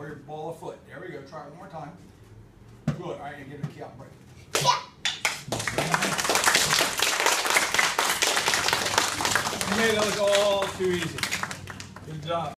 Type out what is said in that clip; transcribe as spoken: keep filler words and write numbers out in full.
or your ball of foot. There we go. Try it one more time. Good. All right, and give it a key out break. You made it look all too easy. Good job.